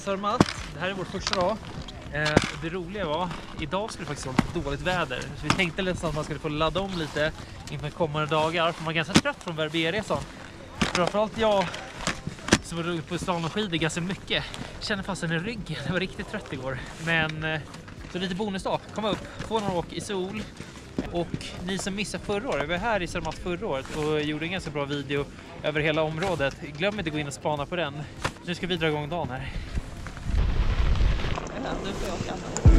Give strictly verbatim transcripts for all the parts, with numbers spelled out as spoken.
Zermatt. Det här är vår första dag. Eh, det roliga var, idag skulle det faktiskt vara lite dåligt väder. Så vi tänkte nästan att man skulle få ladda om lite inför kommande dagar. För man är ganska trött från Verbier-resan. Framförallt jag som var runt på slalom och skidor ganska mycket. Känner fast den i ryggen. Jag var riktigt trött igår. Men eh, så lite bonusdag. Komma upp, få några åk i sol. Och ni som missade förra året, vi var här i Zermatt förra året och gjorde en ganska bra video över hela området. Glöm inte att gå in och spana på den. Nu ska vi dra igång dagen här. Ja, nu får jag åka.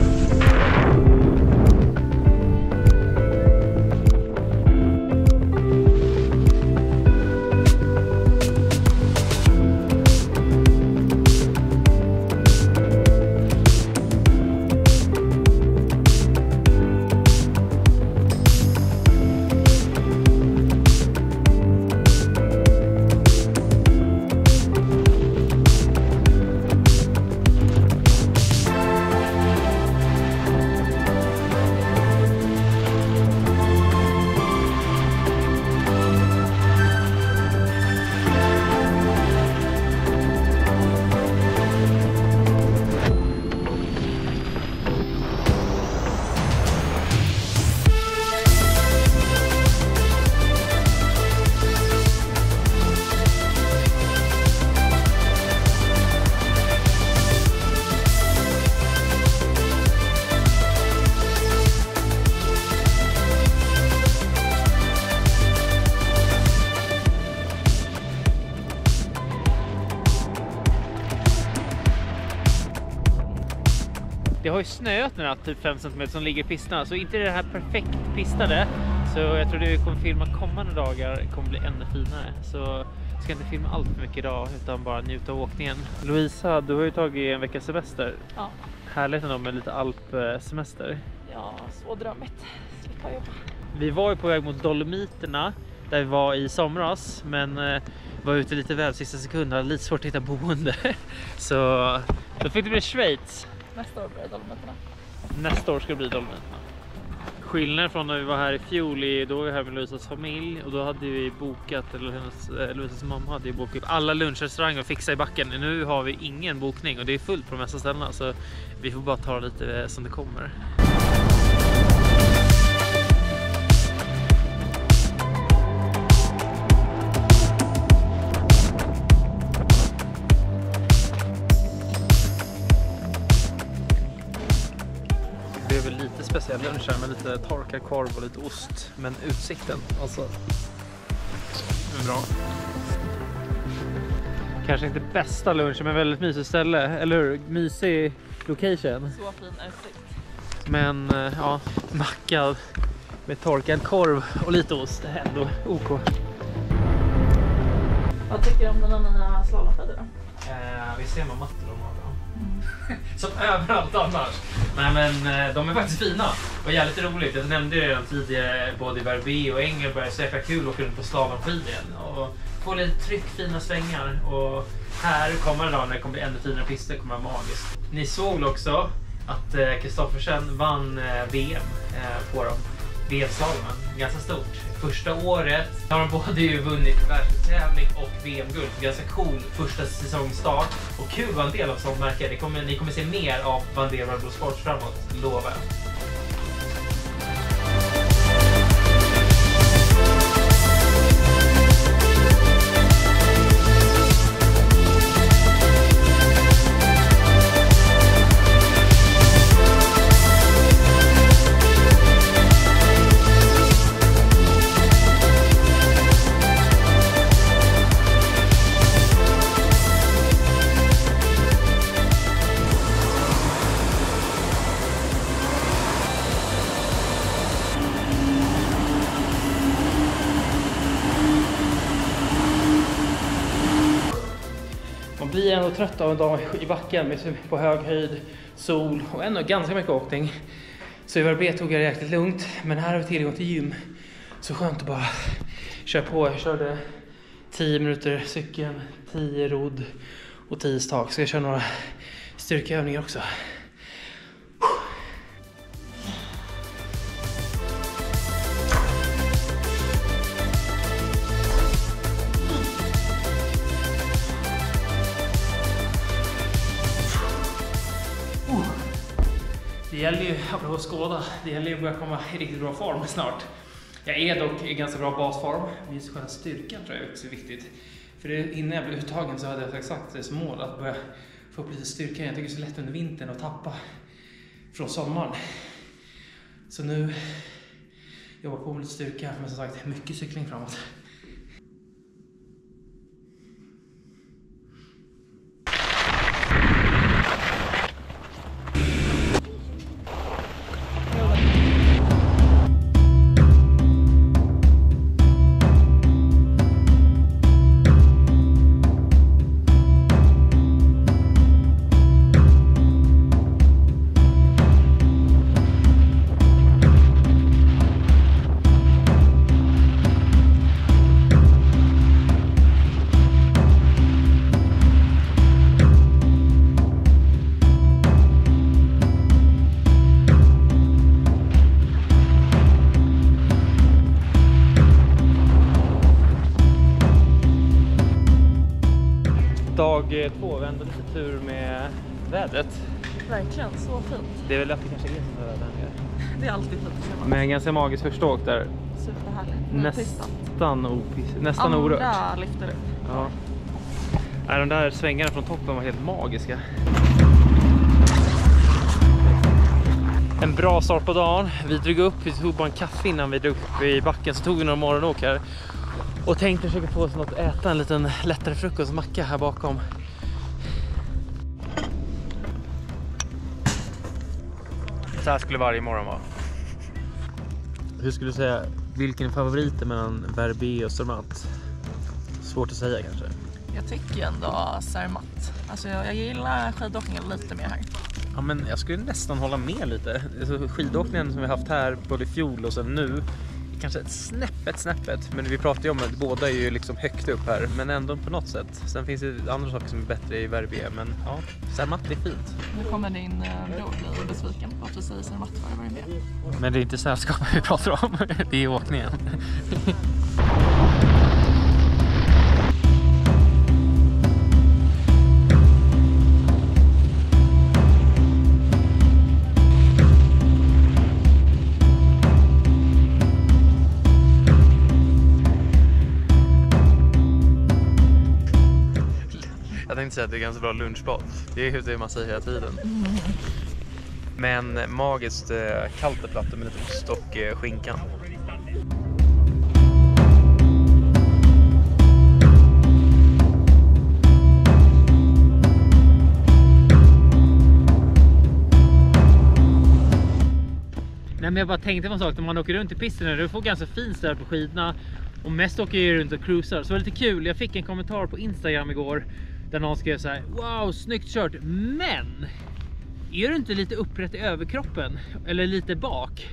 Det har ju snöat nu typ fem centimeter som ligger i pisterna, så inte det här perfekt pistade. Så jag tror det vi kommer filma kommande dagar kommer bli ännu finare. Så jag ska inte filma allt för mycket idag utan bara njuta av åkningen. Lovisa, du har ju tagit en veckas semester. Ja. Härligt ändå med lite alpsemester. Ja, så drömmigt. Slippa jobba. Vi var ju på väg mot Dolomiterna där vi var i somras, men eh, var ute lite väl sista sekunden, lite svårt att hitta boende. Så då fick det bli Schweiz. Nästa år börjar Dolomiterna. Nästa år ska det bli Dolomiterna. Skillnaden från när vi var här i fjol, i, då var vi här med Lovisas familj och då hade vi bokat, eller hennes, eh, Lovisas mamma hade ju bokat alla lunchrestauranger och fixa i backen. Nu har vi ingen bokning och det är fullt på de mesta ställena, så vi får bara ta lite som det kommer. Det är väl lite speciell lunch här med lite torkad korv och lite ost. Men utsikten, alltså, är bra. Kanske inte bästa lunchen, men väldigt mysigt ställe. Eller hur? Mysig location. Så fin utsikt. Men ja, macka med torkad korv och lite ost. Det är ändå OK. Vad tycker du om den nya slalomskidor då? Eh, vi ser vad mattor de har. Som överallt annars. Nej, men de är faktiskt fina och jävligt roligt. Jag nämnde det redan tidigare, både i Verbier och Engelberg, så är det kul att åka runt på slalomskidor igen och få lite tryck, fina svängar. Och här kommer det då, när det kommer bli ännu finare pister, kommer det vara magiskt. Ni såg också att Kristoffersen vann V M på dem. V M-slalomen, ganska stort. Första året har de både ju vunnit världstävling och V M-guld. Ganska cool första säsongstart. Och kul var en del av sånt märke. Det kommer, ni kommer se mer av Bandera Red Bull Sports framåt, lovar jag. Man blir ändå trött av en dag i backen med på hög höjd, sol och ändå ganska mycket åkning. Så i Verbier tog jag det jäkligt lugnt, men här har vi tillgång till gym. Så skönt att bara köra på. Jag körde tio minuter cykeln, tio rodd och tio stak. Så jag kör några styrkeövningar också. gäller ju, apropå skåda, det gäller ju att börja komma i riktigt bra form snart. Jag är dock i ganska bra basform. Just själva styrkan tror jag är också viktigt. För det, innan jag blev uttagen så hade jag sagt det som mål att börja få upp lite styrka. Jag tycker det är så lätt under vintern att tappa från sommaren. Så nu jobbar på med lite styrka, men som sagt mycket cykling framåt. Dag två, vi ändå lite tur med vädret. Verkligen, så fint. Det är väl att det kanske är som väder här nere. Det är alltid fint. Men ganska magiskt första åk där. Superhärligt. Nästan, opis, nästan orört. Andra lyfter upp. Ja. Nej, de där svängarna från toppen var helt magiska. En bra start på dagen. Vi drog upp, vi tog bara en kaffe innan vi drog upp i backen. Så tog vi några morgonåk här. Och tänkte försöka få oss något att äta, en liten lättare frukostmacka här bakom. Så här skulle varje morgon vara. Hur skulle du säga, vilken favorit är mellan Verbier och Zermatt? Svårt att säga kanske. Jag tycker ändå Zermatt. Alltså jag, jag gillar skidåkningen lite mer här. Ja, men jag skulle nästan hålla med lite. Alltså, skidåkningen som vi haft här både i fjol och sen nu, kanske ett snäppet, snäppet. Men vi pratar ju om att båda är ju liksom högt upp här, men ändå på något sätt. Sen finns det andra saker som är bättre i Verbier, men ja, Zermatt är fint. Nu kommer din bror bli besviken på att du säger Zermatt för Verbier. Men det är inte sällskapet vi pratar om, det är åkningen. Jag tänkte säga att det är ganska bra lunchbad. Det är det man säger hela tiden. Men magiskt eh, kallt och platt med lite ost och eh, skinkan. Nej, men jag bara tänkte på en sak. När man åker runt i pisten, du får ganska fint ställ på skidorna. Och mest åker jag runt och cruisar. Så det var lite kul. Jag fick en kommentar på Instagram igår. Där någon skrev så här: wow, snyggt kört. Men är du inte lite upprätt i överkroppen? Eller lite bak?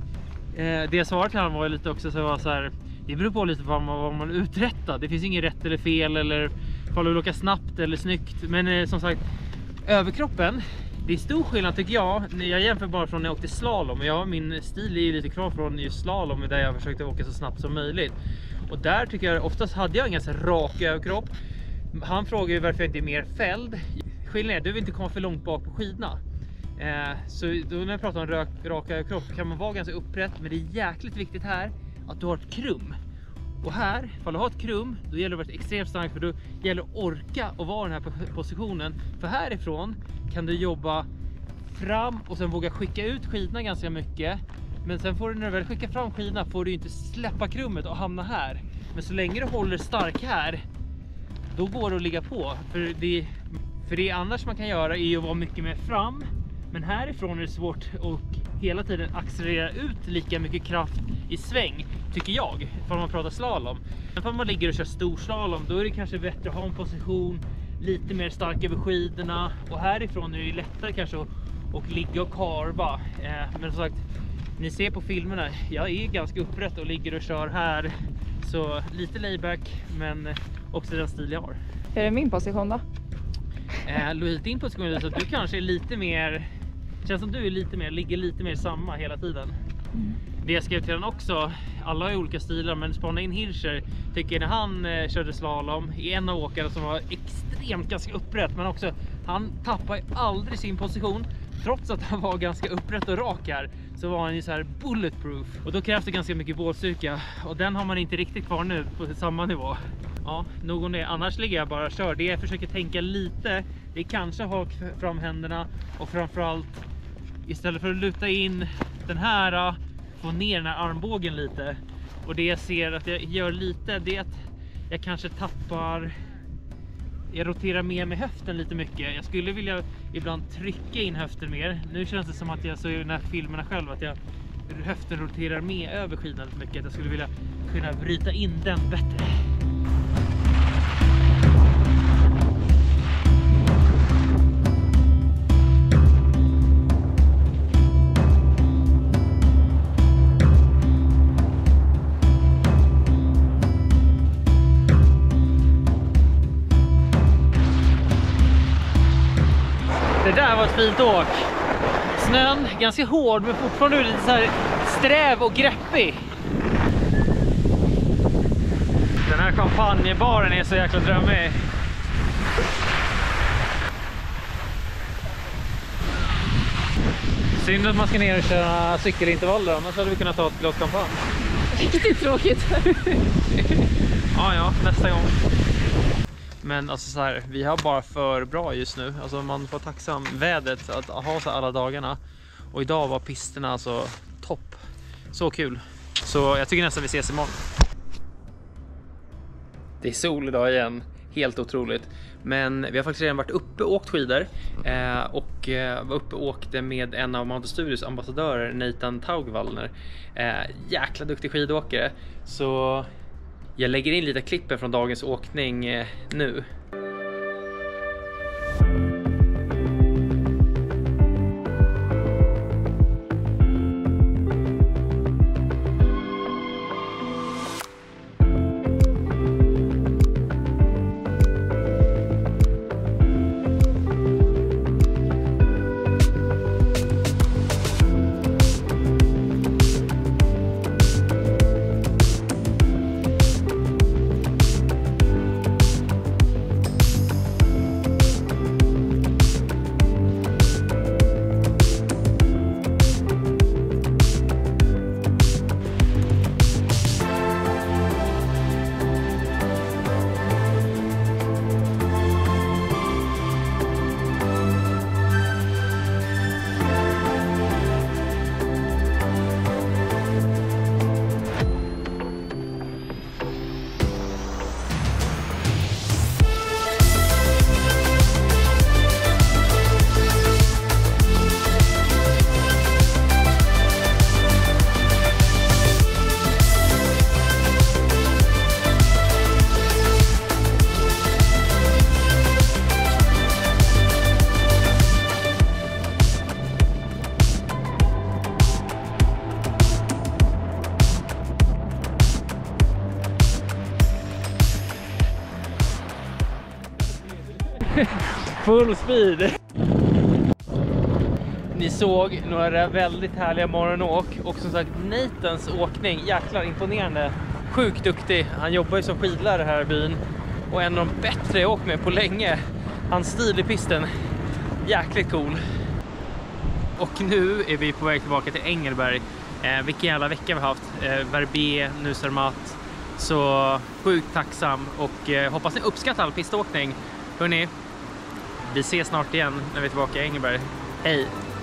Eh, det svaret till han var lite också så, var så här: det beror på lite vad man, vad man uträttar. Det finns inget rätt eller fel. Eller ifall du åker snabbt eller snyggt. Men eh, som sagt, överkroppen, det är stor skillnad tycker jag. Jag jämför bara från när jag åkte slalom. Jag, min stil är ju lite kvar från just slalom, där jag försökte åka så snabbt som möjligt. Och där tycker jag, oftast hade jag en ganska rak överkropp. Han frågar ju varför jag inte är mer fälld. Skillnaden är, du vill inte komma för långt bak på skidorna. Eh, så då när jag pratar om rak, rak överkropp kan man vara ganska upprätt. Men det är jäkligt viktigt här att du har ett krum. Och här, ifall du har ett krum, då gäller det att vara extremt stark, för då gäller det att orka och vara den här positionen. För härifrån kan du jobba fram och sen våga skicka ut skidorna ganska mycket. Men sen får du, när du väl skickar fram skidorna, får du inte släppa krummet och hamna här. Men så länge du håller stark här, då går det att ligga på. För det, för det annars man kan göra är att vara mycket mer fram. Men härifrån är det svårt att hela tiden accelerera ut lika mycket kraft i sväng, tycker jag, för man pratar slalom. Men om man ligger och kör storslalom, då är det kanske bättre att ha en position lite mer stark över skidorna. Och härifrån är det lättare kanske att, att ligga och karva. Eh, men som sagt, ni ser på filmerna, jag är ganska upprätt och ligger och kör här. Så lite layback, men också den stil jag har. Är det min position då? Eh, Louise, din position är så att du kanske är lite mer, känns som du är lite mer, ligger lite mer samma hela tiden. Mm. Det jag skrev till den också, alla har olika stilar, men spana in Hirscher tycker när han eh, körde slalom i en av åkarna som var extremt ganska upprätt, men också han tappar aldrig sin position. trots att han var ganska upprätt och rak här, så var han ju så här bulletproof. Och då krävs det ganska mycket bålstyrka. Och den har man inte riktigt kvar nu på samma nivå. Ja, nog om det. Annars ligger jag bara och kör. Det jag försöker tänka lite, det är kanske ha fram händerna. Och framförallt, istället för att luta in den här, få ner den här armbågen lite. Och det jag ser att jag gör lite, det är att jag kanske tappar... Jag roterar mer med höften lite mycket. Jag skulle vilja ibland trycka in höften mer. Nu känns det som att jag så i den här filmerna själv att jag höften roterar med över skidan lite mycket. Jag skulle vilja kunna bryta in den bättre. Det där var ett fint åk. Snön ganska hård men fortfarande lite så här sträv och greppig. Den här champagnebaren är så jäkla drömmig. Synd att man ska ner och köra cykelintervaller, annars hade vi kunnat ta ett glas champagne. Riktigt tråkigt. Ja, ja, nästa gång. Men alltså så här, vi har bara för bra just nu. Alltså man får tacksam vädret att ha så alla dagarna. Och idag var pisterna alltså topp. Så kul. Så jag tycker nästan vi ses imorgon. Det är sol idag igen. Helt otroligt. Men vi har faktiskt redan varit uppe och åkt skidor. Eh, och eh, var uppe och åkte med en av Mount Studios ambassadörer, Nathan Taugwallner. Eh, jäkla duktig skidåkare. Så... jag lägger in lite klippen från dagens åkning eh, nu. Full speed. Ni såg några väldigt härliga morgonåk. Och som sagt, Nathans åkning, jäklar imponerande. Sjukt duktig. Han jobbar ju som skidlärare här i byn. Och en av de bättre jag åkt med på länge. Hans stil i pisten, jäkligt cool. Och nu är vi på väg tillbaka till Engelberg. Eh, vilken jävla vecka vi har haft. Eh, Verbier, nu Zermatt. Så sjukt tacksam. Och eh, hoppas ni uppskattar all piståkning. Hörrni, vi ses snart igen när vi är tillbaka i Engelberg. Hej!